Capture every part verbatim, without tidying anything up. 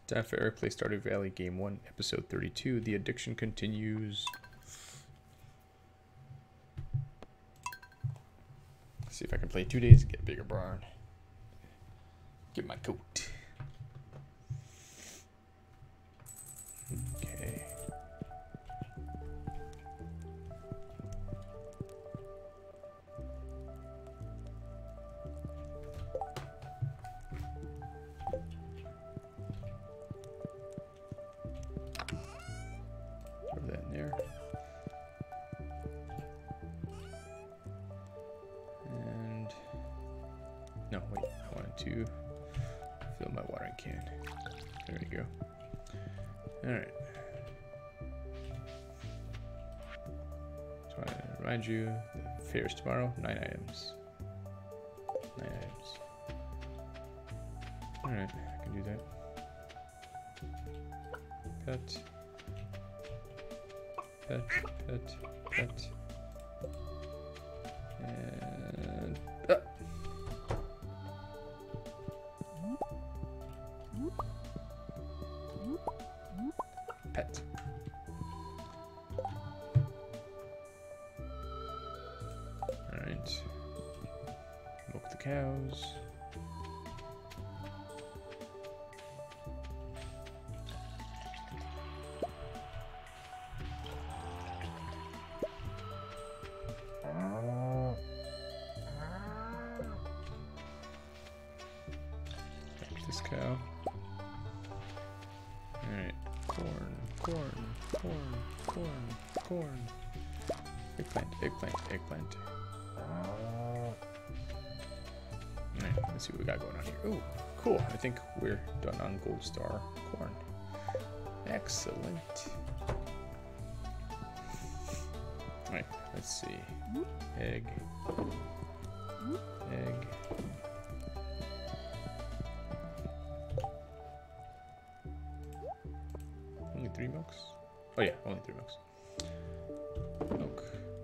Time for Eric Play Stardew Valley Game one, Episode thirty-two. The addiction continues. Let's see if I can play two days and get a bigger barn. Get my coat. Okay. Throw that in there. And no, wait, I wanted to fill my watering can. There we go. Alright. So I remind you, the fair's tomorrow, nine items. Nine items. Alright, I can do that. Pet. Pet, pet, pet. And ah. Pet. Alright. Milk the cows. Milk this cow. Alright. Corn, corn, corn, corn, corn. Eggplant, eggplant, eggplant. Alright, let's see what we got going on here. Ooh, cool. I think we're done on Gold Star corn. Excellent. Alright, let's see. Egg. Egg. Only three milks? Oh yeah, only three milks. Milk.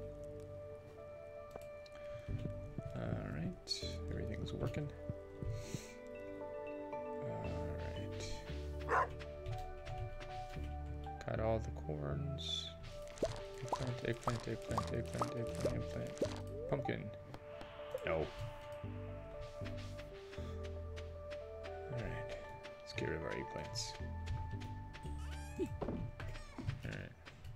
Alright, everything's working. Alright. Got all the corns. Eggplant, eggplant, eggplant, eggplant, eggplant, eggplant. Pumpkin. No. Alright, let's get rid of our eggplants. Alright.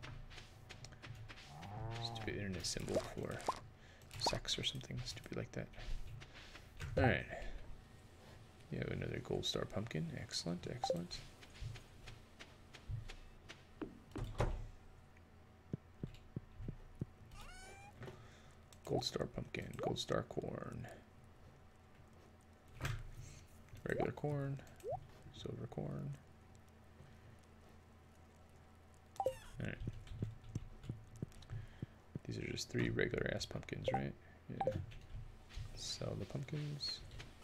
Stupid internet symbol for sex or something stupid like that. Alright. You have another gold star pumpkin. Excellent, excellent. Gold star pumpkin, gold star corn. Regular corn, silver corn. Alright. These are just three regular ass pumpkins, right? Yeah. Sell the pumpkins.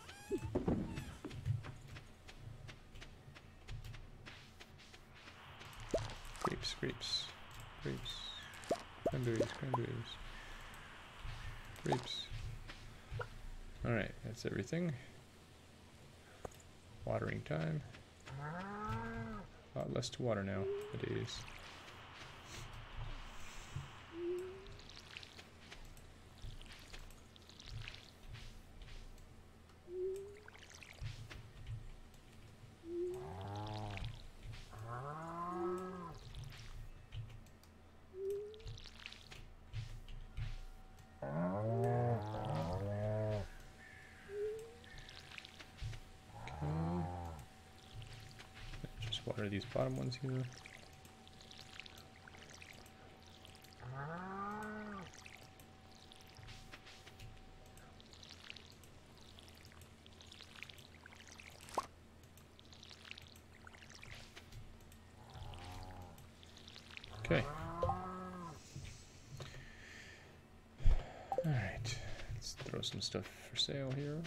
Grapes, grapes, grapes. Cranberries, cranberries. Grapes. Alright, that's everything. Watering time. A lot less to water now, nowadays. Water these bottom ones here. Okay. All right. Let's throw some stuff for sale here.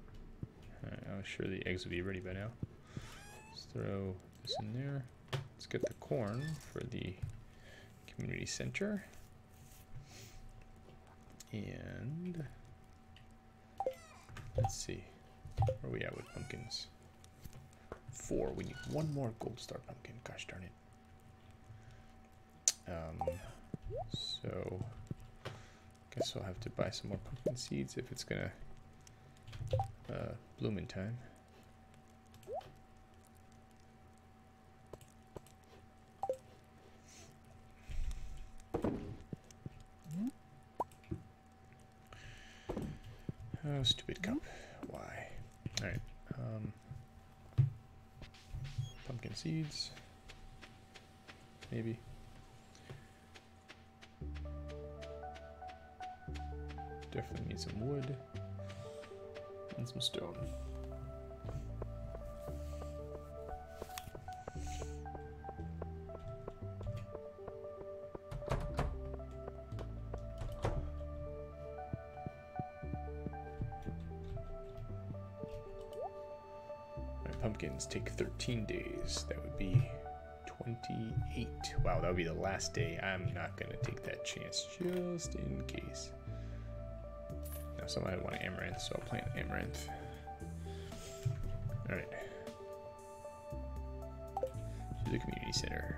Sure the eggs will be ready by now. Let's throw this in there. Let's get the corn for the community center. And let's see, where are we at with pumpkins? Four. We need one more gold star pumpkin. Gosh darn it. Um, so guess I'll have to buy some more pumpkin seeds if it's gonna uh, bloom in time. Oh, stupid cup. Why? Alright. Um, pumpkin seeds. Maybe. Definitely need some wood. And some stone. Pumpkins take thirteen days. That would be twenty-eight. Wow, that would be the last day. I'm not going to take that chance just in case. Now, somebody want amaranth, so I'll plant amaranth. Alright. To the community center.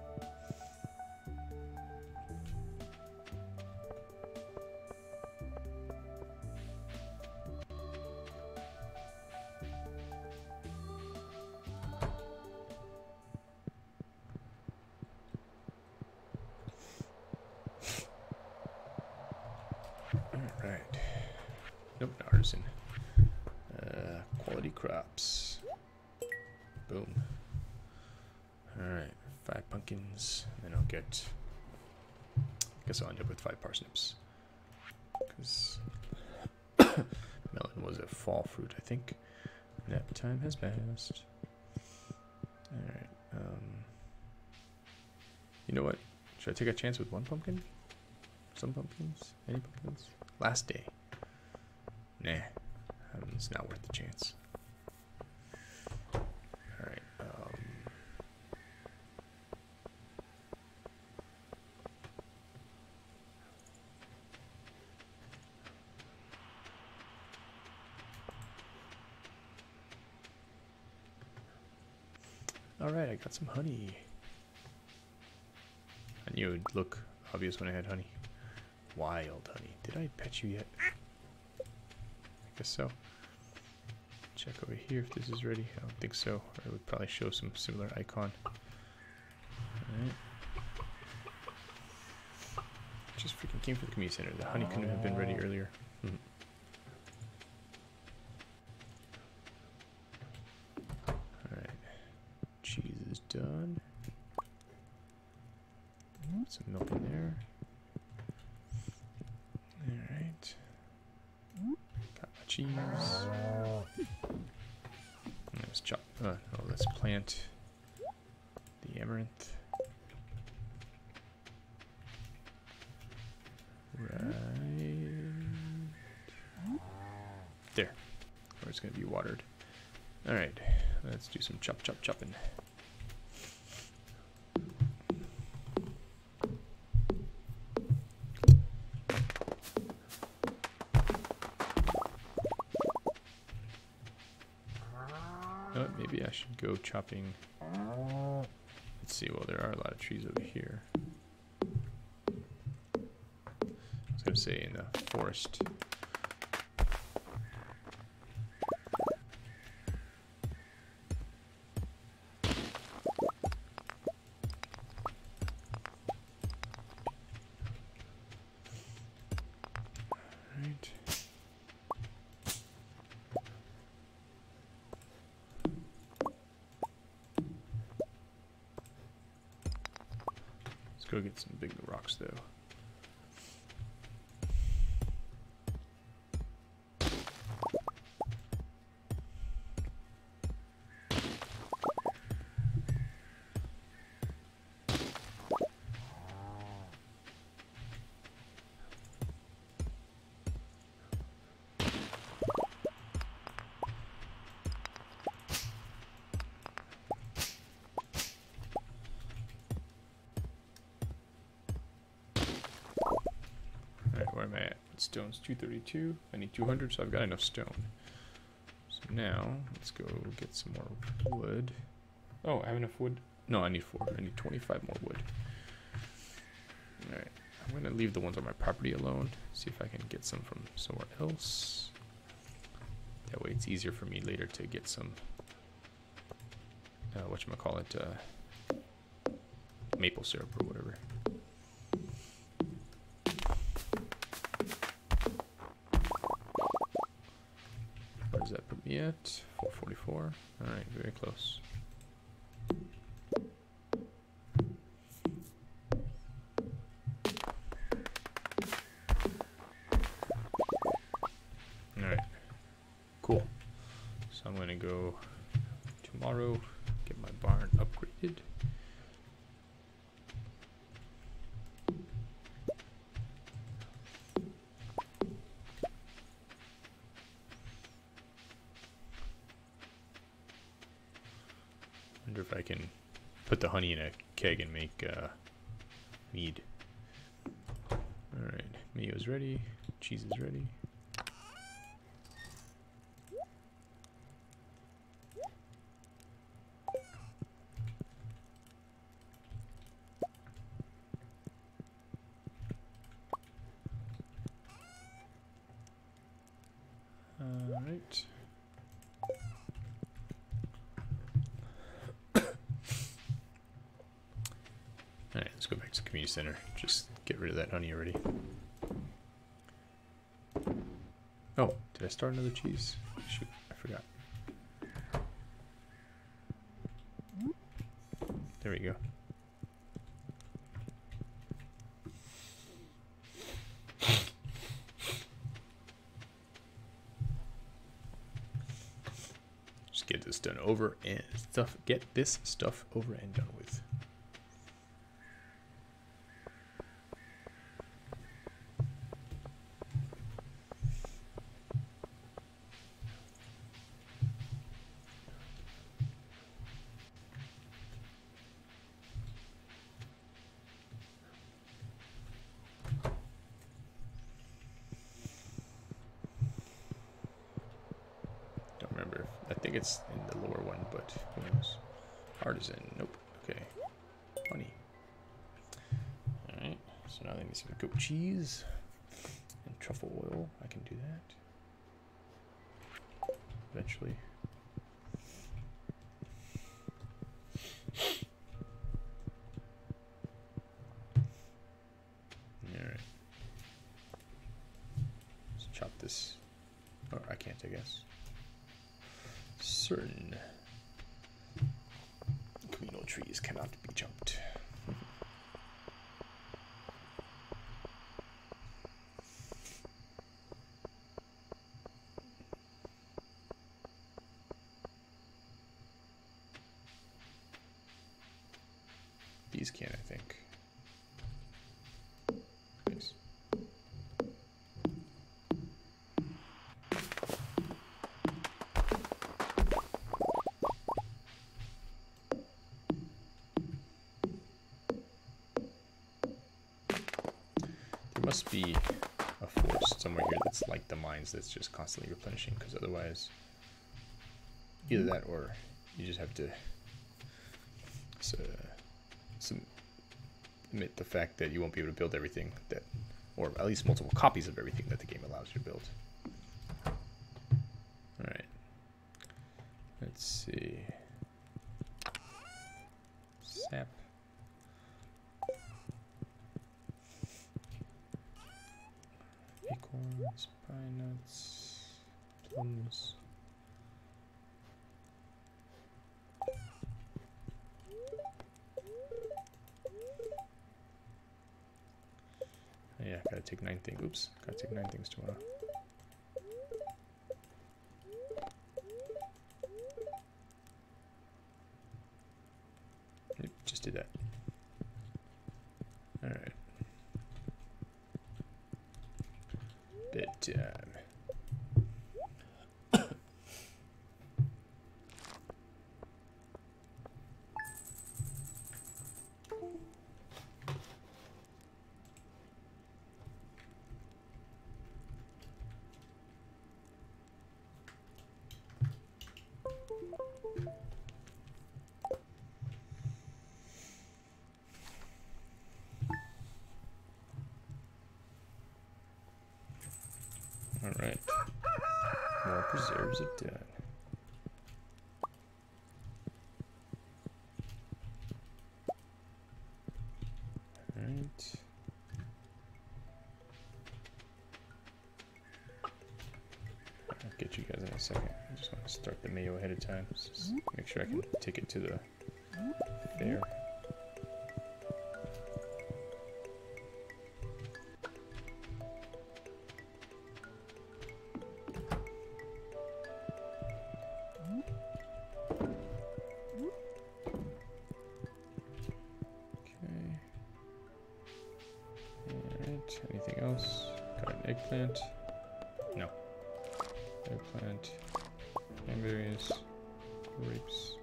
Alright. Nope, not artisan. Uh, quality crops. Boom. Alright, five pumpkins, and then I'll get. I guess I'll end up with five parsnips. Because melon was a fall fruit, I think. That time has passed. Alright, um. You know what? Should I take a chance with one pumpkin? Some pumpkins? Any pumpkins? Last day. Nah. Um, it's not worth the chance. Alright, um. Alright, I got some honey. I knew it would look obvious when I had honey. Wild honey. Did I pet you yet? I guess so. Check over here if this is ready. I don't think so. Or it would probably show some similar icon. Alright. Just freaking came from the community center. The honey couldn't have been ready earlier. Hmm. Alright. Cheese is done. Some milk in there. Alright. Got my cheese. Let's chop. Uh, oh, let's plant the amaranth. Right there. Where it's going to be watered. Alright. Let's do some chop, chop, chopping. Oh, maybe I should go chopping. Let's see. Well, there are a lot of trees over here. I was going to say in the forest. Right. Let's go get some big rocks though. Stone's two thirty-two. I need two hundred, so I've got enough stone. So now, let's go get some more wood. Oh, I have enough wood. No, I need four. I need twenty-five more wood. Alright. I'm going to leave the ones on my property alone. See if I can get some from somewhere else. That way it's easier for me later to get some, uh, whatchamacallit, uh, maple syrup or whatever. Where does that put me at? four forty-four. Alright, very close. Alright. Cool. So I'm going to go tomorrow, get my barn upgraded. Wonder if I can put the honey in a keg and make uh, mead. Alright, Mio's ready, cheese is ready. Alright. Alright, let's go back to the community center. Just get rid of that honey already. Oh, did I start another cheese? Shoot, I forgot. There we go. Just get this done over and stuff. Get this stuff over and done with. I think it's in the lower one, but who knows? Artisan, nope. Okay. Honey. Alright, so now they need some goat cheese and truffle oil. I can do that eventually. Alright. Let's chop this. Or I can't, I guess. Certain communal trees cannot be jumped. These can, I think. Nice. Must be a force somewhere here that's like the mines that's just constantly replenishing, because otherwise either that or you just have to so, submit the fact that you won't be able to build everything that, or at least multiple copies of everything that the game allows you to build. Alright, let's see. Sap. Acorns, pine nuts, plums. Yeah, gotta take nine things. Oops, gotta take nine things tomorrow. Yep, just did that. All right. Bedtime. Where's it done? Alright. I'll get you guys in a second. I just want to start the mayo ahead of time. Just make sure I can take it to the fair. Anything else? Got an eggplant? No. Eggplant. Cranberries. Grapes.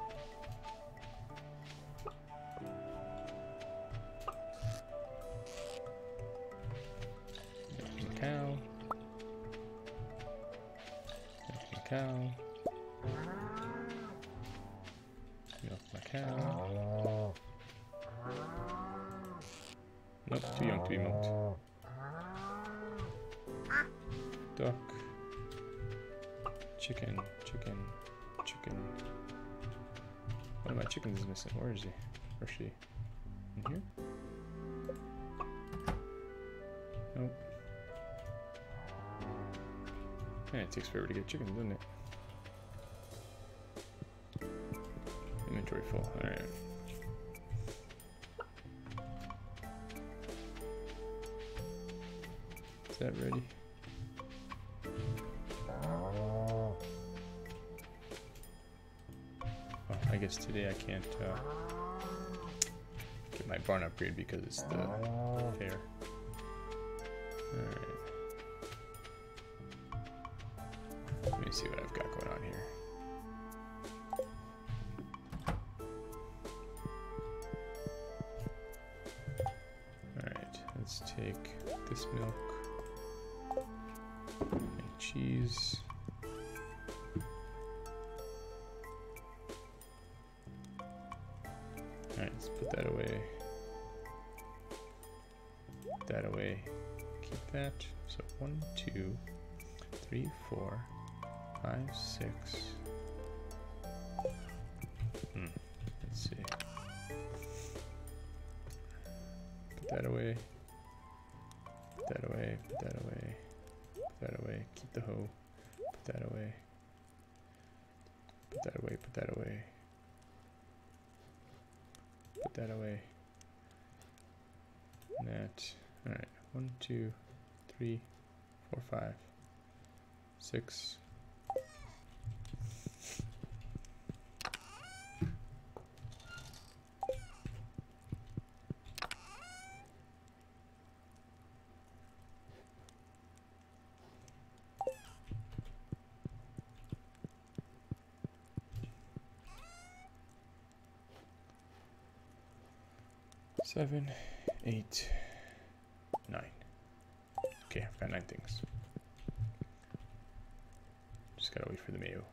Milk the cow. Milk the cow. Milk my cow. Nope, too young to be milked. Duck. Chicken, chicken, chicken. One of my chickens is missing. Where is he? Where's she? In here? Nope. Man, it takes forever to get chickens, doesn't it? Inventory full. Alright. Is that ready? Oh, I guess today I can't uh, get my barn upgrade because it's the fair. Alright. Let me see what I've got going on here. Alright, let's take this milk. Make cheese. Alright, let's put that away. Put that away. Keep that. So one, two, three, four, five, six. Hmm. Let's see. Put that away. Put that away. Put that away. Put that away. Keep the hoe. Put that away. Put that away. Put that away. Put that away. And that. Alright. One, two, three, four, five, six. Seven, eight, nine. Okay, I've got nine things. Just gotta wait for the mayo.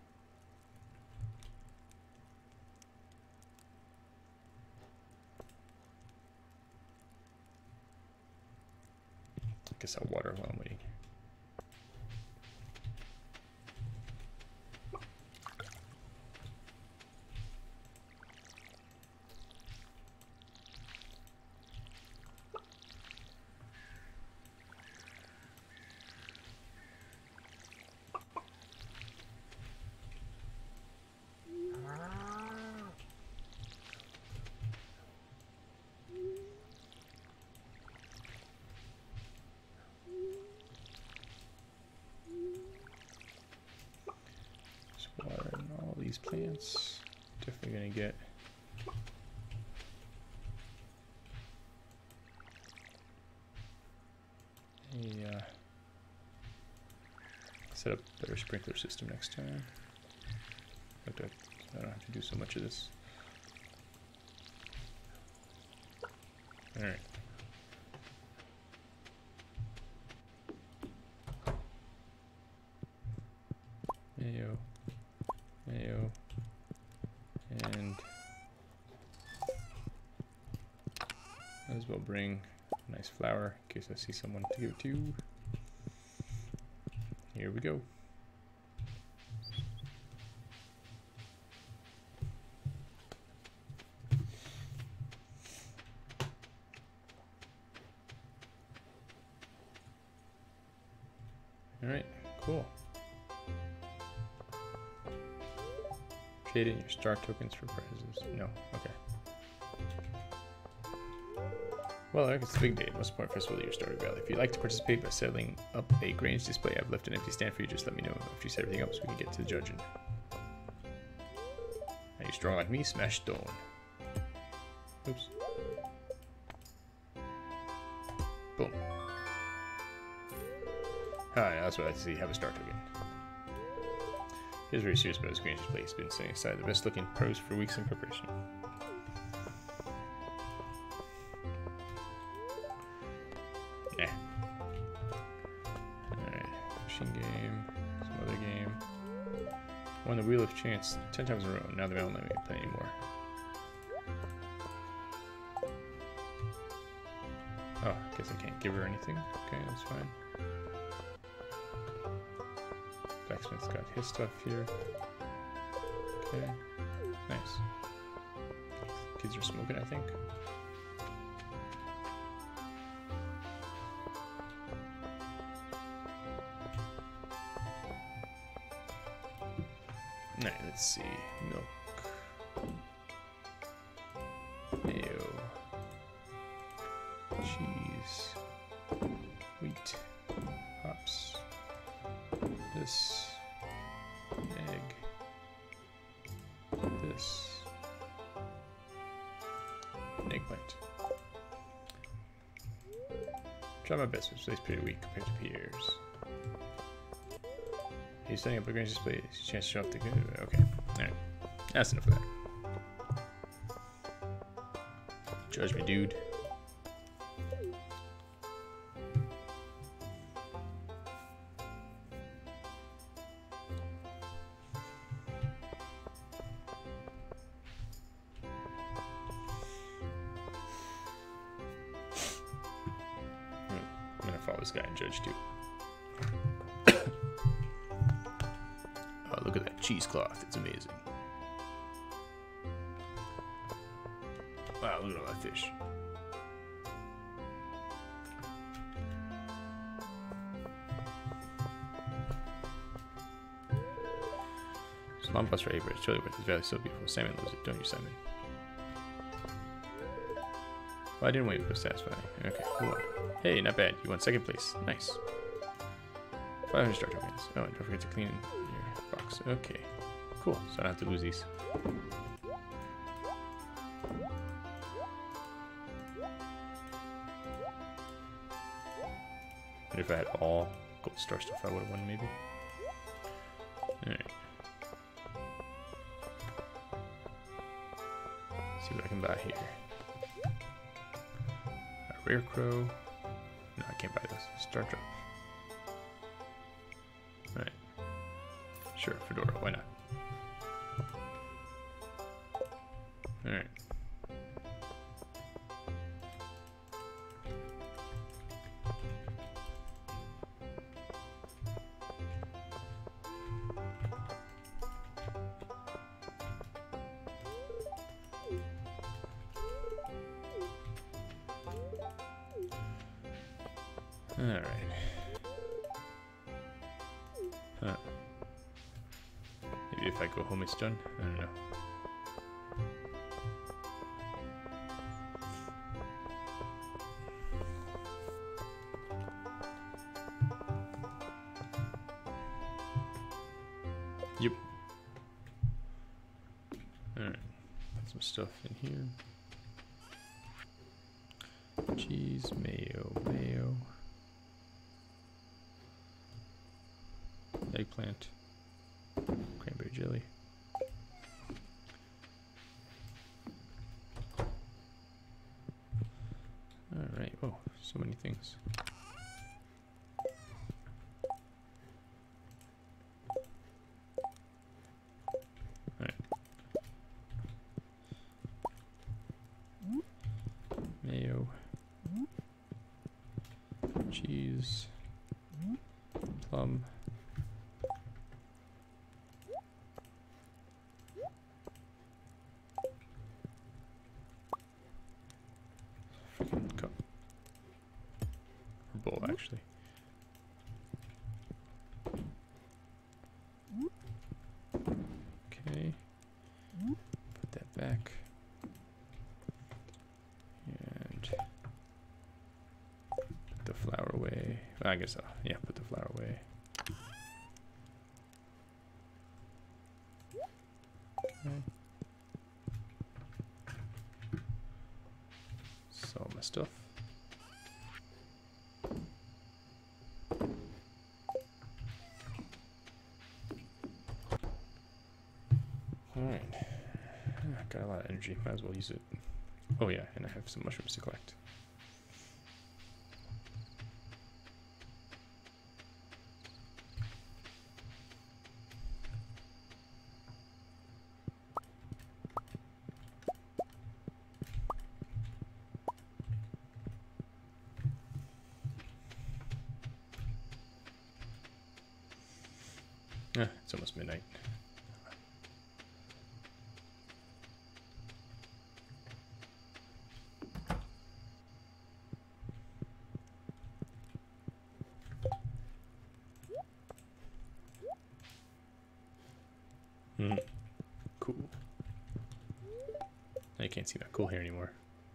I guess I'll water while I'm waiting. Watering all these plants. Definitely gonna get a uh, set up a better sprinkler system next time. But I, I don't have to do so much of this. All right. Mayo. Mayo, and might as well bring a nice flower in case I see someone to give it to. Here we go. Alright, cool. Trade in your star tokens for prizes. No, okay. Well, Eric, it's a big day. Most important festival of your Stardew Valley. If you'd like to participate by setting up a Grange display, I've left an empty stand for you. Just let me know if you set everything up so we can get to the judging. Are you strong like me? Smash stone. Oops. Boom. Hi, that's what I like to see. Have a star token. He's very serious about his Grange display. He's been setting aside the best looking pros for weeks in preparation. Yeah. Alright. Machine game. Some other game. Won the Wheel of Chance ten times in a row. Now the mail won't let me play anymore. Oh, I guess I can't give her anything. Okay, that's fine. Blacksmith's got his stuff here. Okay. Nice. Kids are smoking, I think. Alright, let's see. Milk. Mayo. Cheese. Wheat. Hops. This. Egg. This. An eggplant. Try my best, which plays pretty weak compared to Pierre's. He's setting up a Grange display. Chance to show up the good. Okay. Alright. That's enough of that. Judge me, dude. I'm gonna follow this guy and judge too. Oh, look at that cheesecloth. It's amazing. Wow, look at all that fish. Salon plus for eight bread. Surely worth his value so beautiful. Simon loves it, don't you, Simon? Well, I didn't wait to go satisfying. Okay, cool. Hey, not bad. You won second place. Nice. five hundred star tokens. Oh, and don't forget to clean your box. Okay. Cool. So I don't have to lose these. And if I had all gold star stuff, I would have won maybe. Alright. See what I can buy here. A rare crow. No, I can't buy this. Star drop. Alright. Sure, Fedora, why not? Alright. Alright. Huh. Maybe if I go home it's done? I don't know. Yep. Alright. Put some stuff in here. Cheese, mayo, mayo. Eggplant, cranberry jelly. All right. Oh, so many things. All right. Mayo, cheese, plum. Bowl, actually. flower away. I guess I'll, yeah, put the flower away. Okay. Sell my stuff. Alright. Got a lot of energy. Might as well use it. Oh yeah, and I have some mushrooms to collect. Ah, it's almost midnight. Hmm. Cool. I can't see that cool hair anymore.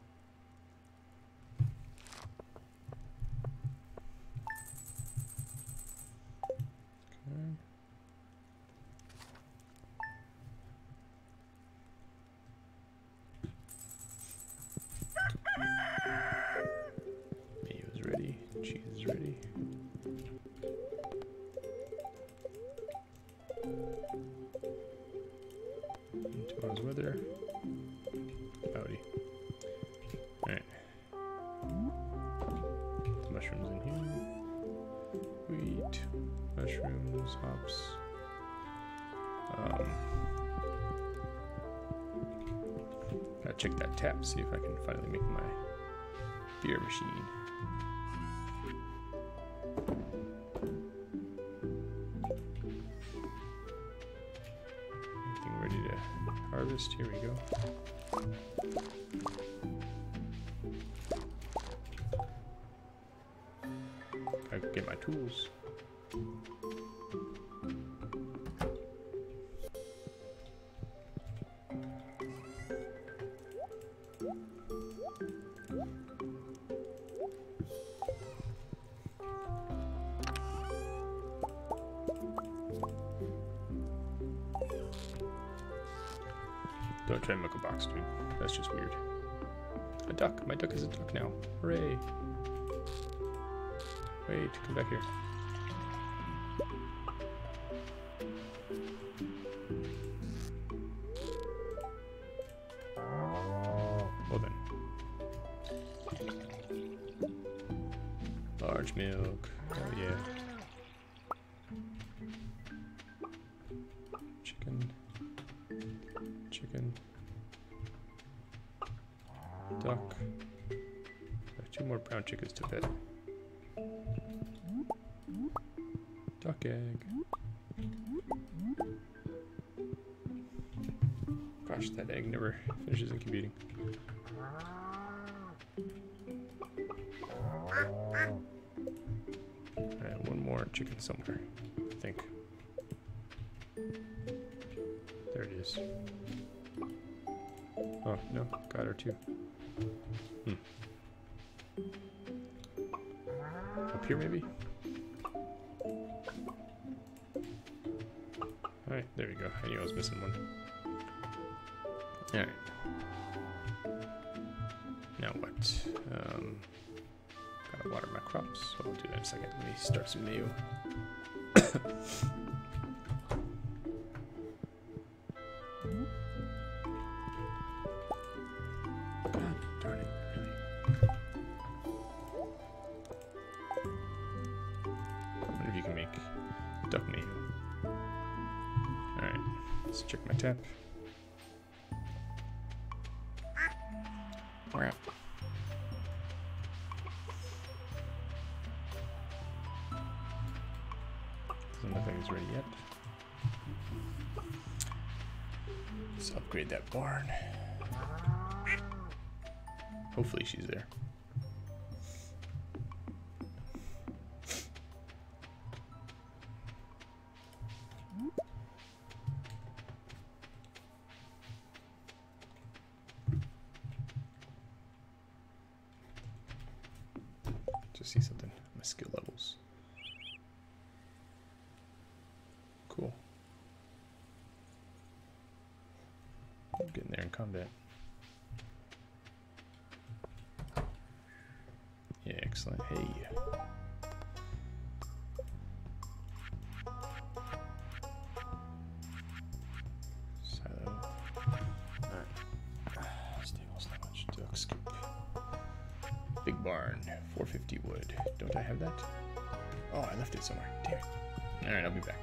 Okay. Mayo's ready. Cheese is ready. And tomorrow's weather. Howdy. Alright. The mushrooms in here. Wheat, mushrooms, hops. Um, gotta check that tap, see if I can finally make my beer machine. Anything ready to harvest? Here we go. I can get my tools. Don't try and make a box, dude. That's just weird. A duck. My duck is a duck now. Hooray. Wait, come back here. Well then. Large milk. Oh yeah. Chicken. Chicken. Duck. There's two more brown chickens to pet. Duck egg. Gosh, that egg never finishes incubating. Alright, one more chicken somewhere, I think. There it is. Oh, no, got her too. Hmm. Up here, maybe? Alright, there we go. I knew I was missing one. Alright. Now what? Um, gotta water my crops, so I'll do that in a second. Let me start some mayo. God darn it, really. I wonder if you can make duck mayo. Alright, let's check my tap. Crap. Doesn't look like it's ready yet. Let's upgrade that barn. Hopefully she's there. Just see something. skill levels. Cool. I'm getting there in combat. Yeah, excellent. Hey. Silo. Alright. Stables, not much. Duck scoop. Big barn. four fifty wood. Don't I have that? Oh, I left it somewhere. Damn it. Alright, I'll be back.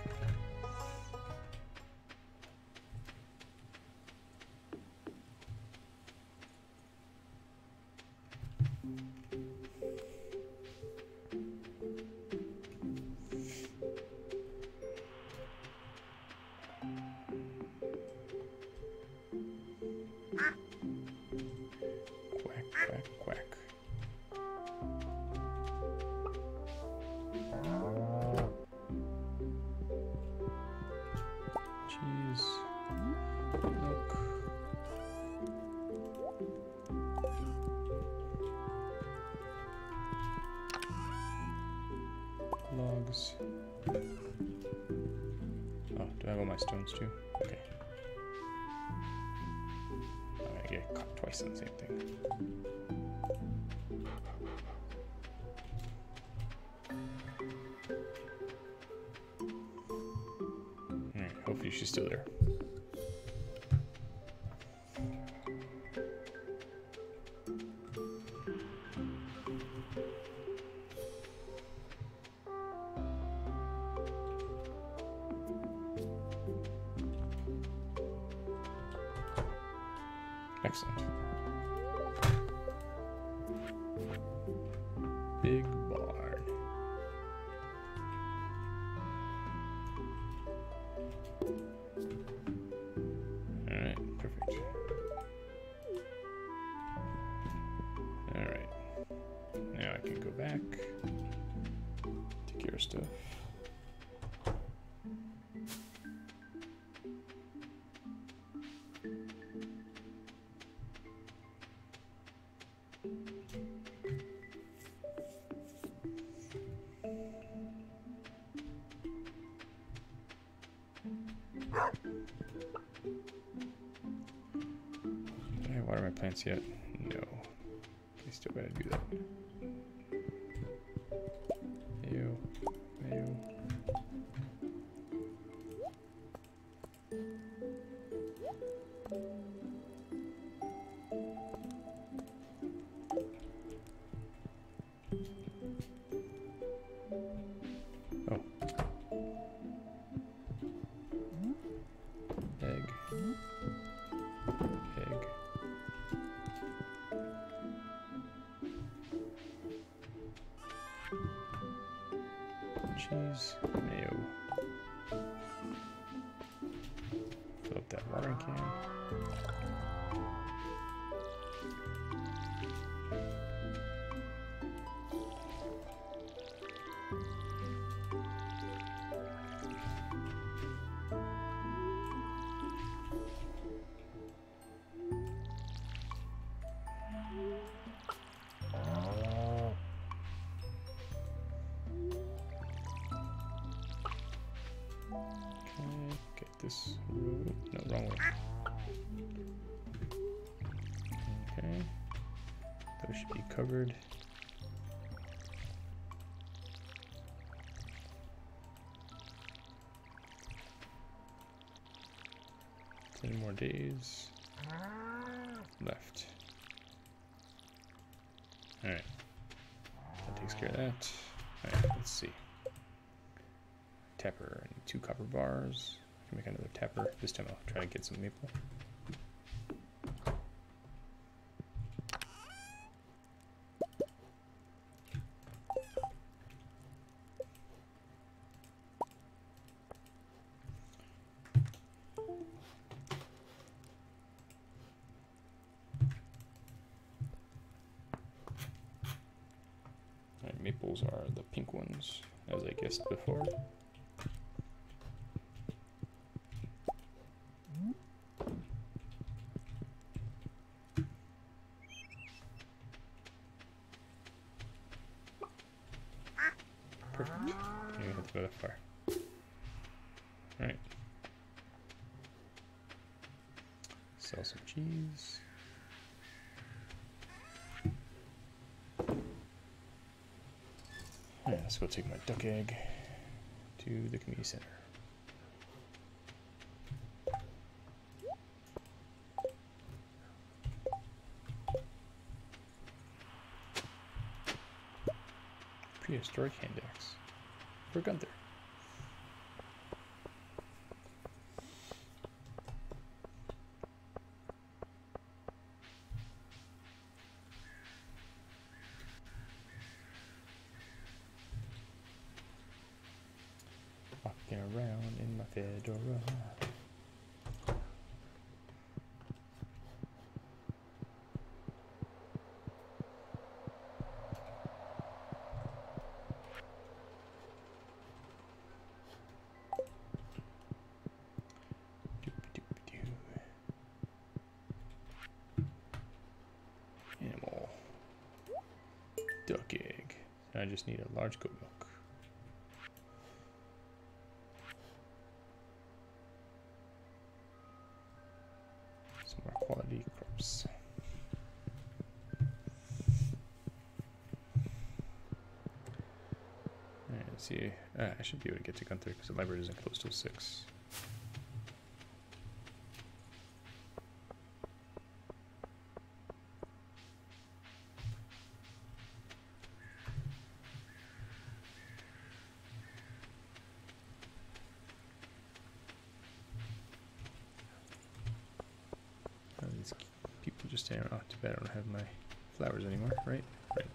Quack, quack, quack. Cheese. Milk. Logs. Oh, do I have all my stones too? Okay. Oh, I get caught twice on the same thing. Alright, hopefully she's still there. Excellent. Big barn. Alright, perfect. Alright. Now I can go back. Take care of stuff. Did I water my plants yet? No. I still gotta do that. Ew. Ew. Oh. Egg. Egg. Cheese. Mayo. Fill up that watering can. Okay, get this road. No, wrong way. Okay. Those should be covered. Ten more days left. Alright. That takes care of that. Alright, let's see. Tapper, I need two copper bars. I can make another tapper. This time I'll try to get some maple. Alright, maples are the pink ones, as I guessed before. go that far. Alright. Sell some cheese. Alright, let's go take my duck egg to the community center. Prehistoric hand axe for Gunther. Walking around in my fedora. Animal. Duck egg. I just need a large goat milk. Some more quality crops. Alright, let's see. Ah, I should be able to get to Gunther because the library isn't close till six. People just standing around. Too bad I don't have my flowers anymore, right? Right.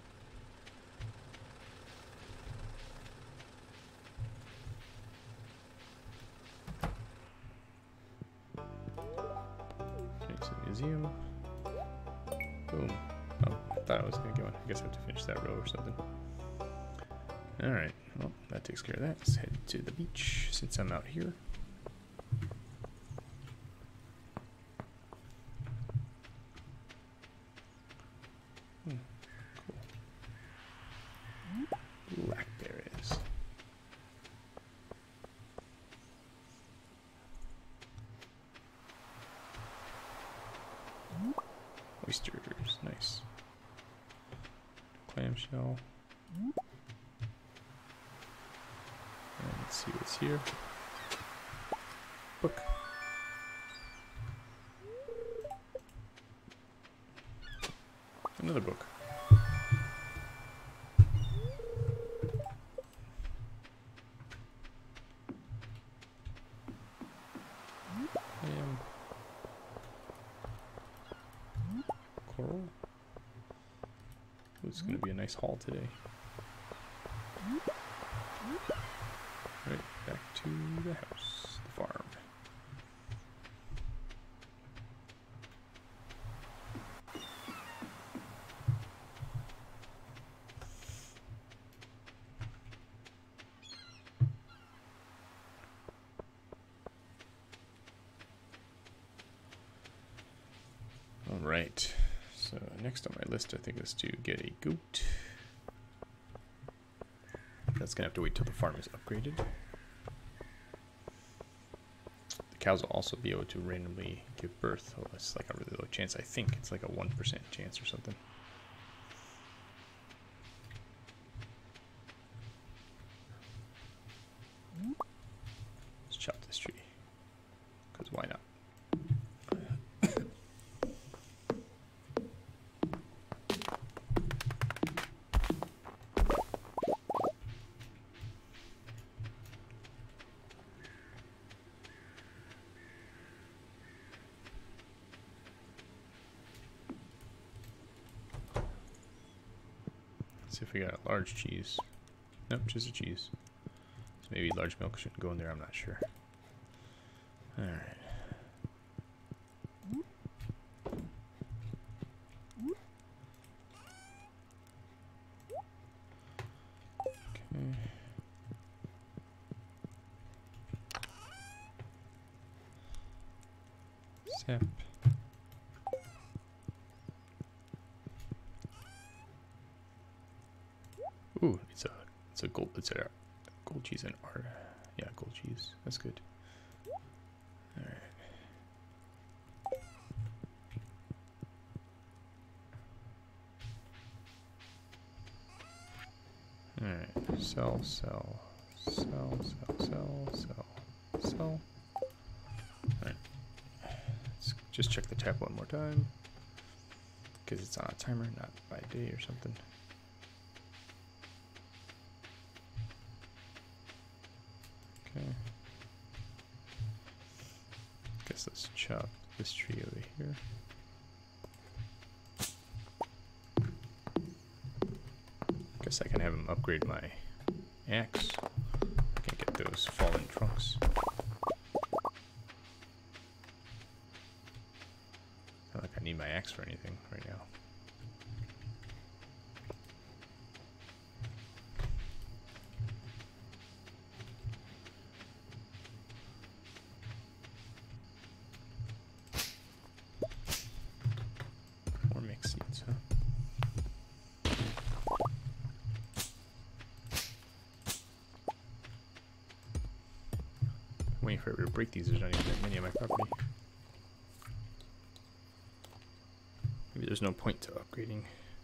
Next museum. Boom. Oh, I thought I was gonna get one. I guess I have to finish that row or something. Alright, well, that takes care of that. Let's head to the beach since I'm out here. Blackberries. Oysters, nice. Clamshell. And let's see what's here. Book. Another book. Coral. It's going to be a nice haul today. Right, back to the house, the farm. All right. So next on my list, I think, is to get a goat. That's gonna have to wait till the farm is upgraded. The cows will also be able to randomly give birth. Oh, it's like a really low chance. I think it's like a one percent chance or something. Let's chop this tree, because why not? See if we got a large cheese. Nope, just a cheese. So maybe large milk shouldn't go in there, I'm not sure. Alright. Okay. Sap. Ooh, it's a it's a gold it's a Gold cheese and art. Yeah, gold cheese. That's good. Alright. Alright. Sell, sell, sell, sell, sell, sell, sell. Alright. Let's just check the tab one more time. Because it's on a timer, not by day or something. Okay. Guess let's chop this tree over here. Guess I can have him upgrade my axe. I can get those fallen trunks. Not like I need my axe for anything right now. More mixed seeds, huh? I'm waiting for it to break these. There's not even that many on my property. Maybe there's no point to upgrading.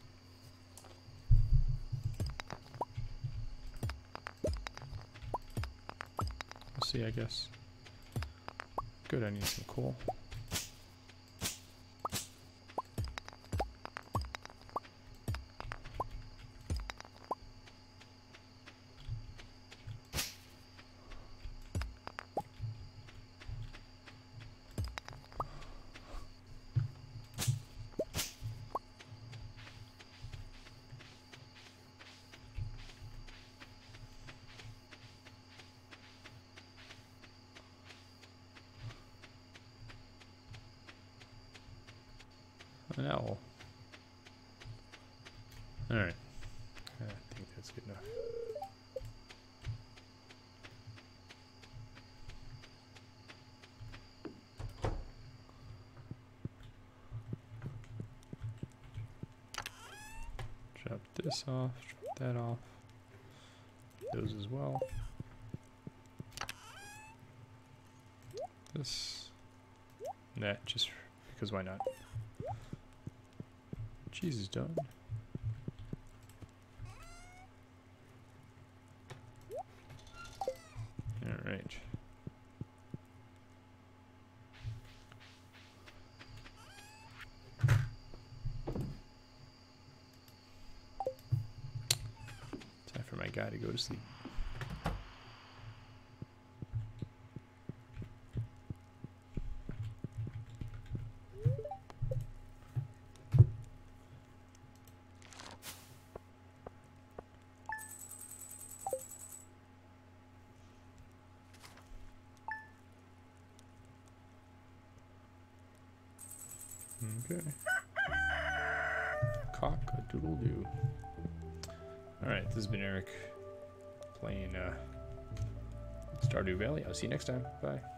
We'll see, I guess. Good, I need some coal. An owl. Alright. I think that's good enough. Drop this off, drop that off. Those as well. This. And that, just because why not? Cheese is done. All right. Time for my guy to go to sleep. Okay. Cock-a-doodle-doo. Alright, this has been Eric playing uh, Stardew Valley. I'll see you next time. Bye.